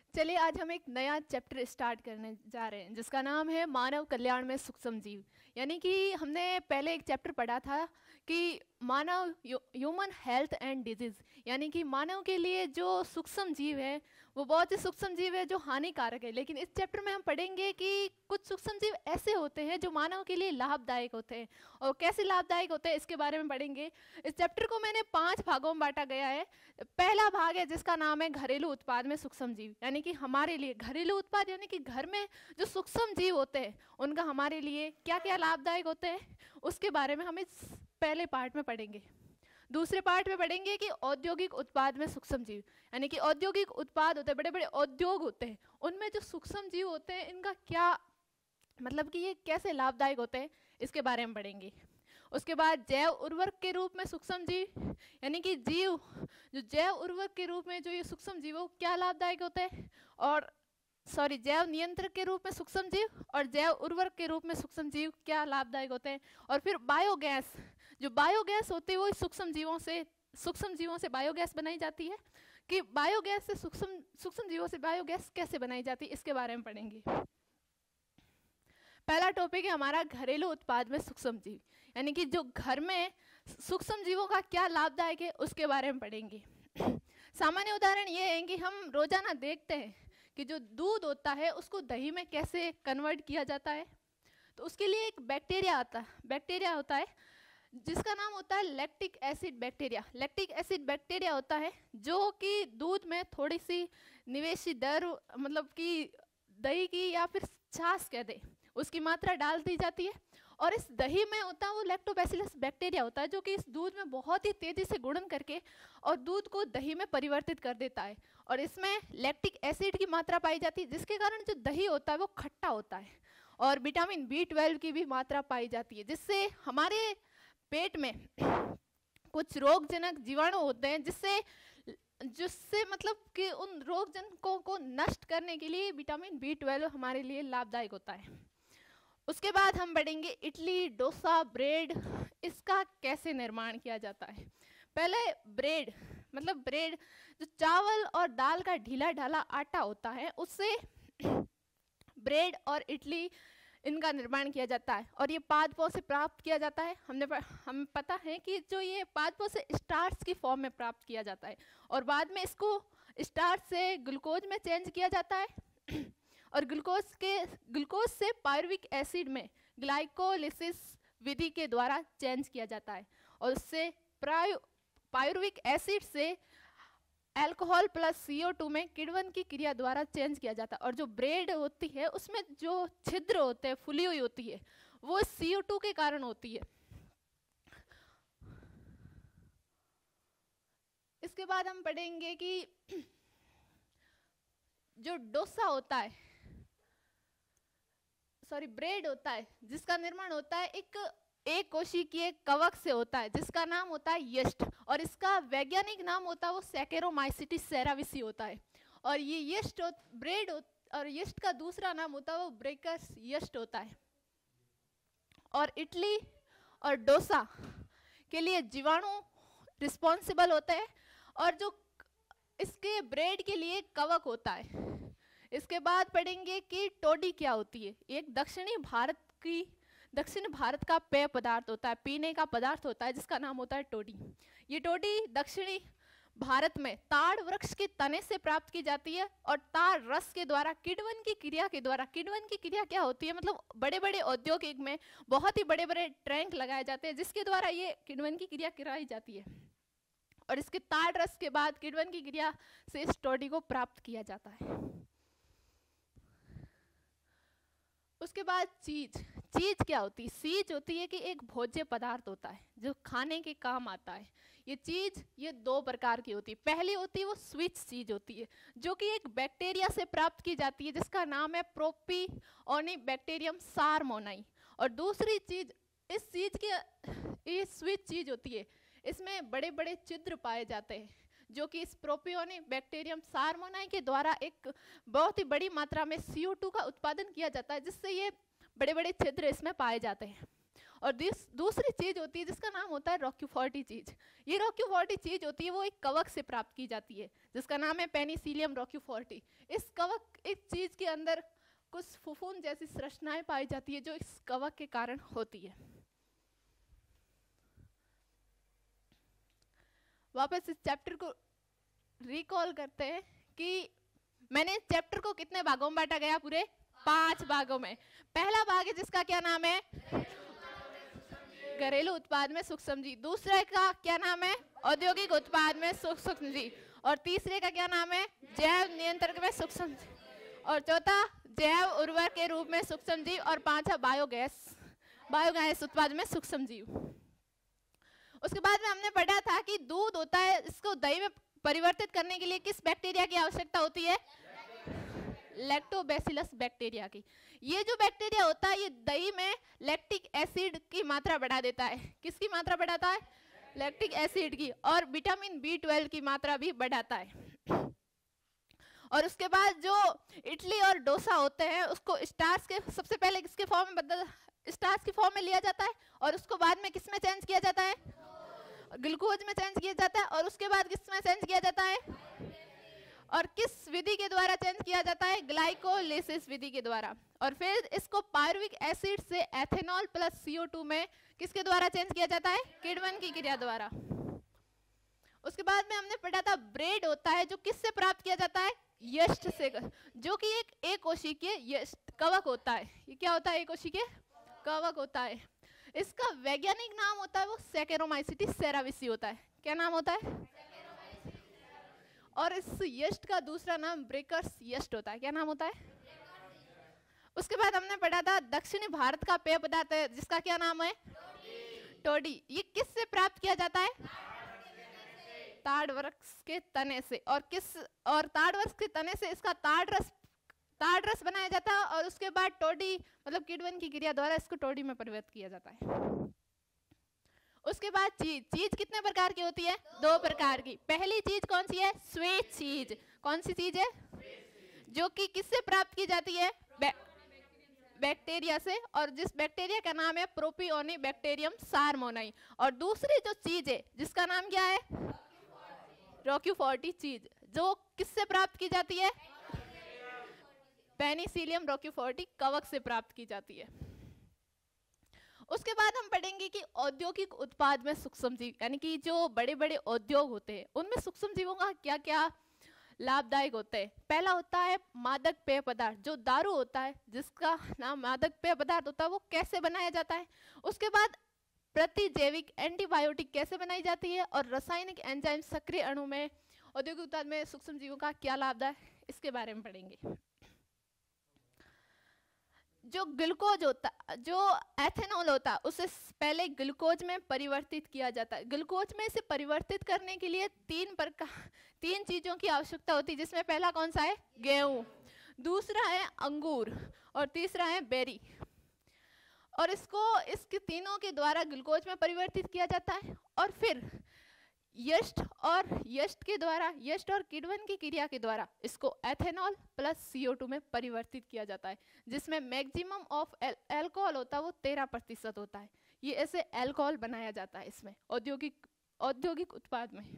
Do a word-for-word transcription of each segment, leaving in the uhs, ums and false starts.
चलिए आज हम एक नया चैप्टर स्टार्ट करने जा रहे हैं जिसका नाम है मानव कल्याण में सूक्ष्म जीव। यानी कि हमने पहले एक चैप्टर पढ़ा था कि मानव ह्यूमन हेल्थ एंड डिजीज, यानी कि मानव के लिए जो सूक्ष्म जीव है वो बहुत ही सूक्ष्म जीव है जो हानिकारक है। लेकिन इस चैप्टर में हम पढ़ेंगे कि कुछ सूक्ष्म जीव ऐसे होते हैं जो मानव के लिए लाभदायक होते हैं, और कैसे लाभदायक होते हैं इसके बारे में पढ़ेंगे। इस चैप्टर को मैंने पांच भागों में बांटा गया है। पहला भाग है जिसका नाम है घरेलू उत्पाद में सूक्ष्म जीव, यानी कि हमारे लिए घरेलू उत्पाद यानी कि घर में जो सूक्ष्म जीव होते हैं उनका हमारे लिए क्या क्या लाभदायक होते हैं उसके बारे में हम इस पहले पार्ट में पढ़ेंगे। दूसरे पार्ट में पढ़ेंगे कि औद्योगिक उत्पाद में सूक्ष्म जीव, यानी कि औद्योगिक उत्पाद होते हैं, बड़े बड़े उद्योग होते हैं, उनमें जो सूक्ष्म जीव होते हैं इनका क्या मतलब कि ये कैसे लाभदायक होते हैं इसके बारे में पढ़ेंगे। उसके बाद जैव उर्वरक के रूप में सूक्ष्म जीव, यानी कि जीव जो जैव उर्वरक के रूप में जो ये सूक्ष्म जीव क्या लाभदायक होते हैं, और सॉरी जैव नियंत्रक के रूप में सूक्ष्म जीव और जैव उर्वरक के रूप में सूक्ष्म जीव क्या लाभदायक होते हैं। और फिर बायोगैस, जो बायोगैस होती है वो सूक्ष्म जीवों से सूक्ष्म जीवों से बायोगैस बनाई जाती है, कि बायोगैस से सूक्ष्म सूक्ष्म जीवों से बायोगैस कैसे बनाई जाती है इसके बारे में पढ़ेंगे। पहला टॉपिक है हमारा घरेलू उत्पाद में सूक्ष्म जीव, यानी कि जो घर में सूक्ष्म जीवों का क्या लाभदायक है उसके बारे में पढ़ेंगे। सामान्य उदाहरण ये है कि हम रोजाना देखते हैं कि जो दूध होता है उसको दही में कैसे कन्वर्ट किया जाता है। तो उसके लिए एक बैक्टीरिया आता है बैक्टीरिया होता है जिसका नाम होता है lactic acid bacteria. Lactic acid bacteria होता है जो कि दूध में थोड़ी सी निवेशी दर मतलब कि दही की या फिर छाछ कह दे उसकी मात्रा डाल दी जाती है, और इस दही में होता है वो लैक्टोबैसिलस बैक्टीरिया होता है जो कि इस दूध में बहुत ही तेजी से गुणन करके और दूध को दही में परिवर्तित कर देता है, और इसमें लैक्टिक एसिड की मात्रा पाई जाती है जिसके कारण जो दही होता है वो खट्टा होता है, और विटामिन बी ट्वेल्व की भी मात्रा पाई जाती है जिससे हमारे पेट में कुछ रोगजनक जीवाणु होते हैं जिससे जिससे मतलब कि उन रोगजनकों को नष्ट करने के लिए विटामिन बी ट्वेल्व हमारे लिए लाभदायक होता है। उसके बाद हम बढ़ेंगे इडली, डोसा, ब्रेड, इसका कैसे निर्माण किया जाता है। पहले ब्रेड मतलब ब्रेड जो चावल और दाल का ढीला ढाला आटा होता है उससे ब्रेड और इडली इनका निर्माण किया जाता है, और ये पादपों से प्राप्त किया जाता है। हमने हमें पता है कि जो ये पादपों से स्टार्च की फॉर्म में प्राप्त किया जाता है और बाद में इसको स्टार्च से ग्लूकोज में चेंज किया जाता है, और ग्लूकोज के ग्लूकोज से पायरुविक एसिड में ग्लाइकोलिसिस विधि के द्वारा चेंज किया जाता है, और उससे पायरुविक एसिड से alcohol plus C O two में किण्वन की क्रिया द्वारा चेंज किया जाता है। और जो ब्रेड होती है उसमें जो छिद्र होते हैं, फुली हुई होती है, वो सी ओ टू के कारण होती है। इसके बाद हम पढ़ेंगे कि जो डोसा होता है सॉरी ब्रेड होता है जिसका निर्माण होता है एक एक कोशिकीय कवक से होता है जिसका नाम होता है यीस्ट, और इसका वैज्ञानिक नाम होता है वो सैकेरोमाइसिटिस सेराविसी होता है, और ये यीस्ट ब्रेड और यीस्ट का दूसरा नाम होता है वो ब्रेकर्स यीस्ट होता है। और इडली और डोसा के लिए जीवाणु रिस्पॉन्सिबल होते हैं, और जो इसके ब्रेड के लिए कवक होता है। इसके बाद पढ़ेंगे कि टोडी क्या होती है। एक दक्षिणी भारत की दक्षिण भारत का पेय पदार्थ होता है, पीने का पदार्थ होता है जिसका नाम होता है टोडी। ये टोडी दक्षिणी भारत में ताड़ वृक्ष के तने से प्राप्त की जाती है, और ताड़ रस के द्वारा किण्वन की क्रिया के द्वारा किण्वन की क्रिया क्या होती है मतलब बड़े बड़े औद्योगिक में बहुत ही बड़े बड़े टैंक लगाए जाते हैं जिसके द्वारा ये किण्वन की क्रिया कराई जाती है, और इसके ताड़ रस के बाद किण्वन की क्रिया से इस टोडी को प्राप्त किया जाता है। उसके बाद चीज चीज क्या होती है। चीज होती है कि एक भोज्य पदार्थ होता है जो खाने के काम आता है। ये चीज ये दो प्रकार की होती है। पहली होती है वो स्विच चीज होती है जो कि एक बैक्टीरिया से प्राप्त की जाती है जिसका नाम है प्रोपियोनिबैक्टीरियम सारमोनाई, और दूसरी चीज इस चीज की ये स्विच चीज होती है, इसमें बड़े बड़े छिद्र पाए जाते हैं जो कि इस प्रोपियोनिबैक्टीरियम सारमोनाई के द्वारा एक बहुत ही बड़ी मात्रा में सी ओ टू का उत्पादन किया जाता है जिससे ये बड़े बड़े छिद्र इसमें पाए जाते हैं। और दिस दूसरी चीज होती है जिसका नाम होता है रोक्यूफोर्टी चीज। ये रोक्यूफोर्टी चीज होती है वो एक कवक से प्राप्त की जाती है जिसका नाम है पेनिसिलियम रोक्यूफोर्टी। इस कवक इस चीज के अंदर कुछ फुफून जैसी संरचनाएं पाई जाती है जो इस कवक के कारण होती है। वापस इस चैप्टर को रिकॉल करते हैं कि मैंने इस चैप्टर को कितने भागों में बांटा गया, पूरे पांच भागों में। पहला भाग है जिसका क्या नाम है, घरेलू उत्पाद में सूक्ष्म जीव। दूसरे का क्या नाम है, औद्योगिक उत्पाद में सूक्ष्म जीव। और तीसरे का क्या नाम है, जैव नियंत्रण में सूक्ष्म जीव। और चौथा जैव उर्वरक के रूप में सूक्ष्म जीव। और पांचवा बायोगैस बायोगैस उत्पाद में सूक्ष्म जीव। उसके बाद में हमने पढ़ा था कि दूध होता है, इसको दही में परिवर्तित करने के लिए किस बैक्टीरिया की आवश्यकता होती है, लैक्टोबैसिलस बैक्टीरिया की। ये जो बैक्टीरिया होता है ये दही में लैक्टिक एसिड की मात्रा बढ़ा देता है। किसकी मात्रा बढ़ाता है, लैक्टिक एसिड की। और विटामिन बी ट्वेल्व की मात्रा भी बढ़ाता है। और उसके बाद जो इडली और डोसा होते हैं उसको स्टार्च के सबसे पहले किसके फॉर्म में बदल स्टार्च की फॉर्म में लिया जाता है और उसको बाद में किस में चेंज किया जाता है, ग्लूकोज में चेंज किया जाता है। और उसके बाद किस में चेंज किया जाता है, और किस विधि के द्वारा चेंज किया जाता है, ग्लाइकोलिसिस विधि के द्वारा। और फिर इसको पायरुविक एसिड से ethanol plus C O two में किसके द्वारा चेंज किया जाता है, किण्वन की क्रिया द्वारा। उसके बाद में हमने पढ़ा था ब्रेड होता है जो किससे प्राप्त किया जाता है, यस्ट से, जो कि एक एक कोशिकीय यस्ट कवक होता है। ये क्या होता है, एक कोशिकीय कवक होता है। इसका वैज्ञानिक नाम होता है वो सैकेरोमाइसीटिस सेराविसी होता है। क्या नाम होता है, और इस यस्ट का दूसरा नाम ब्रेकर्स यस्ट होता है। क्या नाम होता है। उसके बाद हमने पढ़ा था दक्षिणी भारत का पेय पदार्थ है जिसका क्या नाम है, टोडी। ये किससे प्राप्त किया जाता है, ताड़ वृक्ष के तने से। और किस और ताड़ वृक्ष के तने से इसका ताड़ रस ताड़ रस बनाया जाता है। और उसके बाद टोडी मतलब किण्वन की क्रिया द्वारा इसको टोडी में परिवर्तित किया जाता है। उसके बाद चीज चीज कितने प्रकार की होती है, दो प्रकार की। पहली चीज कौन सी है, स्वेज चीज। कौन सी चीज है, जो कि किससे प्राप्त की जाती है, बै, बैक्टीरिया से। और जिस बैक्टीरिया का नाम है प्रोपियोनी बैक्टीरियम सारमोनाई। और दूसरी जो चीज है जिसका नाम क्या है, रोक्यूफोर्टी चीज, जो किससे प्राप्त की जाती है, पेनिसिलियम रोक्यूफोर्टी कवक से प्राप्त की जाती है। उसके बाद हम पढ़ेंगे कि औद्योगिक उत्पाद में सूक्ष्म जीव, यानी कि जो बड़े बड़े उद्योग होते हैं उनमें सूक्ष्म जीवों का क्या क्या लाभदायक होते हैं। पहला होता है मादक पेय पदार्थ, जो दारू होता है जिसका नाम मादक पेय पदार्थ होता है वो कैसे बनाया जाता है। उसके बाद प्रतिजैविक एंटीबायोटिक कैसे बनाई जाती है। और रासायनिक एंजाइम सक्रिय अणु में औद्योगिक उत्पाद में सूक्ष्म जीवों का क्या लाभ है, इसके बारे में पढ़ेंगे। जो ग्लूकोज होता जो एथेनॉल होता है उसे पहले ग्लूकोज में परिवर्तित किया जाता है। ग्लूकोज में इसे परिवर्तित करने के लिए तीन प्रकार तीन चीजों की आवश्यकता होती है, जिसमें पहला कौन सा है, गेहूं, दूसरा है अंगूर और तीसरा है बेरी। और इसको इसके तीनों के द्वारा ग्लूकोज में परिवर्तित किया जाता है। और फिर यस्ट और यस्ट के द्वारा यस्ट और किण्वन की क्रिया के द्वारा इसको ethanol plus C O two में परिवर्तित किया जाता है, जिसमें मैक्सिमम ऑफ अल्कोहल होता है वो तेरह प्रतिशत होता है। ये ऐसे अल्कोहल बनाया जाता है इसमें औद्योगिक औद्योगिक उत्पाद में।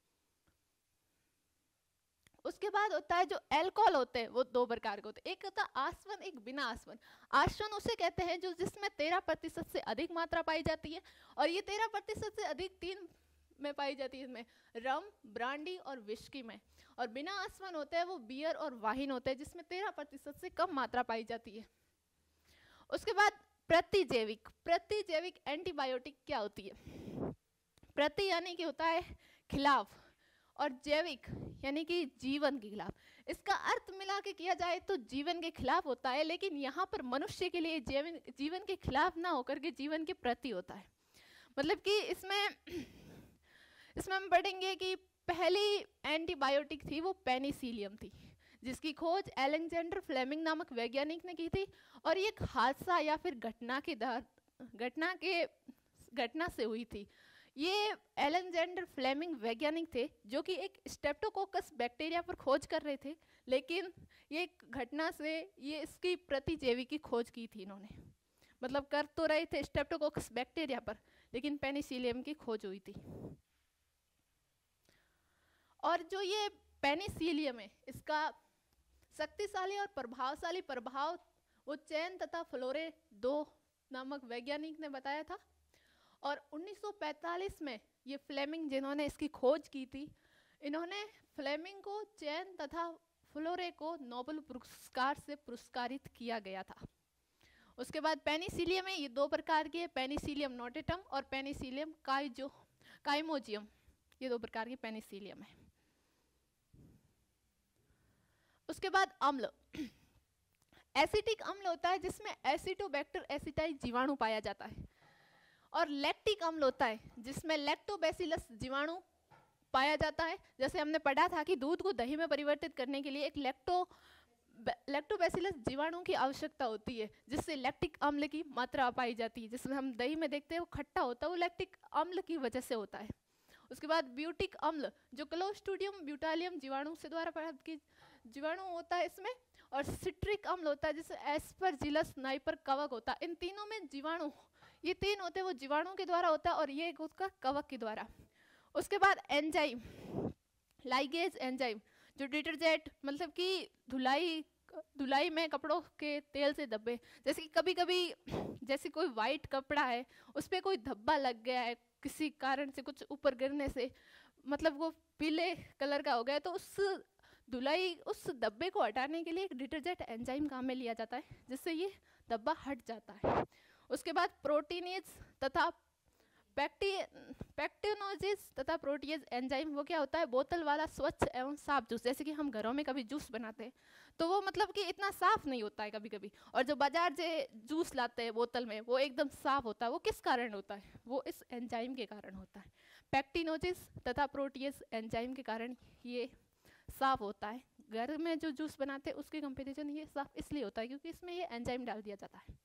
उसके बाद होता है जो अल्कोहल होते हैं वो दो प्रकार के होते हैं, एक होता है आसवन, एक बिना आसवन। आसवन उसे कहते हैं जो जिसमें तेरह प्रतिशत से अधिक मात्रा पाई जाती है। और ये तेरह प्रतिशत से अधिक तीन में पाई जाती है, इसमें रम, ब्रांडी और विस्की में। और बिना आसवन होते हैं वो बियर और वाइन होते हैं जिसमें तेरह प्रतिशत से कम मात्रा पाई जाती है। उसके बाद प्रतिजैविक प्रतिजैविक एंटीबायोटिक क्या होती है। प्रति यानी कि होता है खिलाफ और जैविक यानी कि जीवन के खिलाफ। इसका अर्थ मिला के किया जाए तो जीवन के खिलाफ होता है, लेकिन यहाँ पर मनुष्य के लिए जीवन जीवन के खिलाफ ना होकर के जीवन के प्रति होता है। मतलब कि इसमें इसमें हम पढ़ेंगे कि पहली एंटीबायोटिक थी वो पेनिसिलियम थी, जिसकी खोज अलेक्जेंडर फ्लेमिंग नामक वैज्ञानिक ने की थी। और ये एक हादसा या फिर घटना के घटना के घटना से हुई थी। ये अलेक्जेंडर फ्लेमिंग वैज्ञानिक थे जो कि एक स्ट्रेप्टोकोकस बैक्टीरिया पर खोज कर रहे थे, लेकिन ये घटना से ये इसकी प्रतिजैवी की खोज की थी इन्होंने। मतलब कर तो रहे थे स्ट्रेप्टोकोकस बैक्टीरिया पर, लेकिन पेनिसिलियम की खोज हुई थी। और जो ये पेनिसिलियम है, इसका शक्तिशाली और प्रभावशाली प्रभाव वो चैन तथा फ्लोरे दो नामक वैज्ञानिक ने बताया था। और उन्नीस सौ पैंतालीस में ये फ्लेमिंग, जिन्होंने इसकी खोज की थी, इन्होंने फ्लेमिंग को चैन तथा फ्लोरे को नोबेल पुरस्कार से पुरस्कारित किया गया था। उसके बाद पेनिसिलियम है, ये दो प्रकार की है, पेनिसिलियम नोटेटम और पेनिसिलियम काइजो काइमोजियम, ये दो प्रकार की पेनिसिलियम है। उसके बाद अम्ल, एसिटिक अम्ल होता है जिसमें एसिटोबैक्टर एसिटाइज जीवाणु पाया जाता है, और लैक्टिक अम्ल होता है जिसमें लैक्टोबैसिलस जीवाणु पाया जाता है। जैसे हमने पढ़ा था कि दूध को दही में परिवर्तित करने के लिए एक लैक्टो लैक्टोबैसिलस जीवाणु की आवश्यकता होती है, जिससे लैक्टिक अम्ल की मात्रा पाई जाती है। जिसमें हम दही में देखते हैं वो खट्टा होता है, वो लैक्टिक अम्ल की वजह से होता है। उसके बाद ब्यूटिक अम्ल, जो क्लोस्ट्रीडियम ब्यूटालियम जीवाणु से द्वारा प्राप्त की जीवाणु होता है इसमें। और सिट्रिक अम्ल होता है जिससे एस्परजिलस नाइपर कवक होता है। इन तीनों में जीवाणु, ये तीन होते हैं वो जीवाणु के द्वारा होता है, और ये एक उसका कवक के द्वारा। उसके बाद एंजाइम, लाइगेज एंजाइम, जो डिटर्जेंट मतलब कि धुलाई धुलाई में कपड़ों के तेल से धब्बे, जैसे कि कभी कभी जैसे कोई वाइट कपड़ा है उस पर कोई धब्बा लग गया है किसी कारण से, कुछ ऊपर गिरने से, मतलब वो पीले कलर का हो गया, तो उस धुलाई उस धब्बे को हटाने के लिए एक डिटर्जेंट एंजाइम काम में लिया जाता है, जिससे ये धब्बा हट जाता है। उसके बाद प्रोटीनेज तथा पैक्टी पैक्टिनोजेज तथा प्रोटीएज एंजाइम, वो क्या होता है, बोतल वाला स्वच्छ एवं साफ जूस। जैसे कि हम घरों में कभी जूस बनाते हैं तो वो मतलब कि इतना साफ नहीं होता है कभी कभी, और जो बाजार से जूस लाते हैं बोतल में वो एकदम साफ होता है। वो किस कारण होता है, वो इस एंजाइम के कारण होता है। पैक्टिनोजेज तथा प्रोटीएज एंजाइम के कारण ये साफ होता है। घर में जो जूस बनाते हैं उसके कंपेरिजन ये साफ इसलिए होता है क्योंकि इसमें ये एंजाइम डाल दिया जाता है।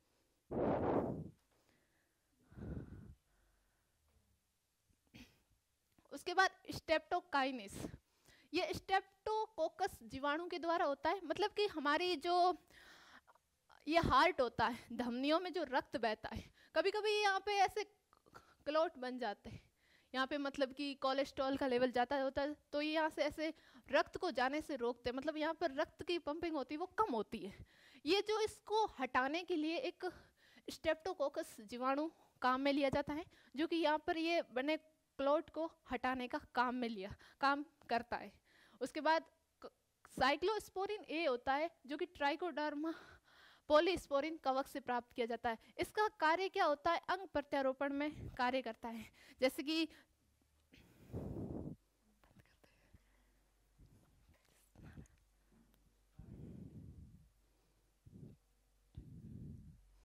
उसके बाद स्ट्रेप्टोकाइनेस, ये स्ट्रेप्टोकोकस जीवाणु के द्वारा होता है। मतलब कि हमारी जो ये हार्ट होता है, धमनियों में जो रक्त बहता है, कभी कभी यहाँ पे ऐसे क्लॉट बन जाते हैं, यहाँ पे मतलब कि कोलेस्ट्रॉल का लेवल जाता होता है, तो ये यहाँ से ऐसे रक्त को जाने से रोकते हैं, मतलब यहाँ पर रक्त की पंपिंग होती है वो कम होती है। ये जो इसको हटाने के लिए एक स्ट्रेप्टोकोकस जीवाणु काम में लिया जाता है, जो कि यहाँ पर ये बने क्लॉट को हटाने का काम में लिया काम करता है। उसके बाद साइक्लोस्पोरिन ए होता है जो कि ट्राइकोडर्मा पॉलीस्पोरिन कवक से प्राप्त किया जाता है। इसका कार्य क्या होता है, अंग प्रत्यारोपण में कार्य करता है। जैसे कि